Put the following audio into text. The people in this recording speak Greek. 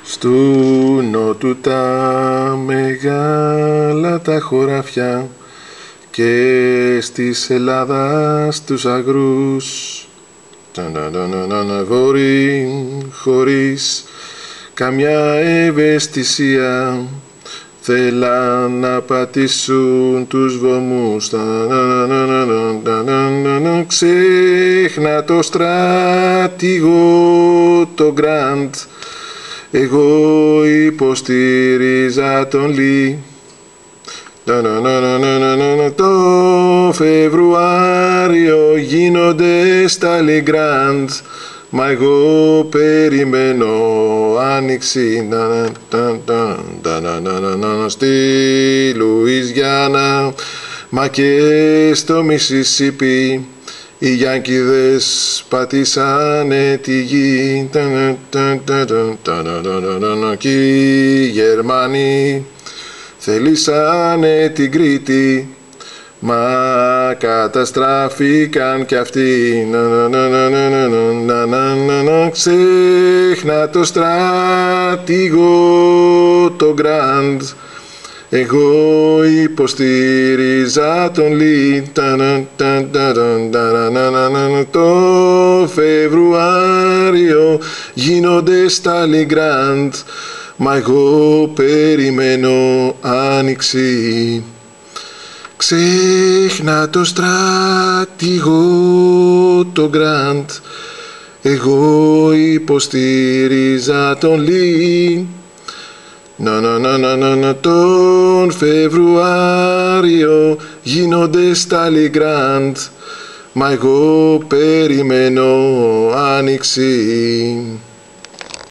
Στου νότου τα μεγάλα τα χωράφια και στις Ελλάδας τους αγρούς βόρει χωρίς καμιά ευαισθησία θέλαν να πατήσουν τους βωμούς. Ξέχνα το στρατηγό το Γκραντ, εγώ υποστήριζα τον Λι. Το Φεβρουάριο γίνονται Στάλινγκραντ, μα εγώ περιμένω άνοιξη στη Λουιζιάννα, μα και στο Μισισίπι οι Γιάνκηδες πατήσανε τη γη και οι Γερμανοί θελήσανε την Κρήτη, μα καταστράφηκαν κι αυτοί. Ξέχνα το στρατηγό το Γκραντ, εγώ υποστήριζα τον Λι. Το Φεβρουάριο γίνονται Στάλινγκραντ, μα εγώ περιμένω άνοιξη. Ξέχνα το στρατηγό το Γκραντ, εγώ υποστήριζα τον Λι. Τον Φεβρουάριο γίνονται Στάλινγκραντ, μα εγώ περιμένω άνοιξη.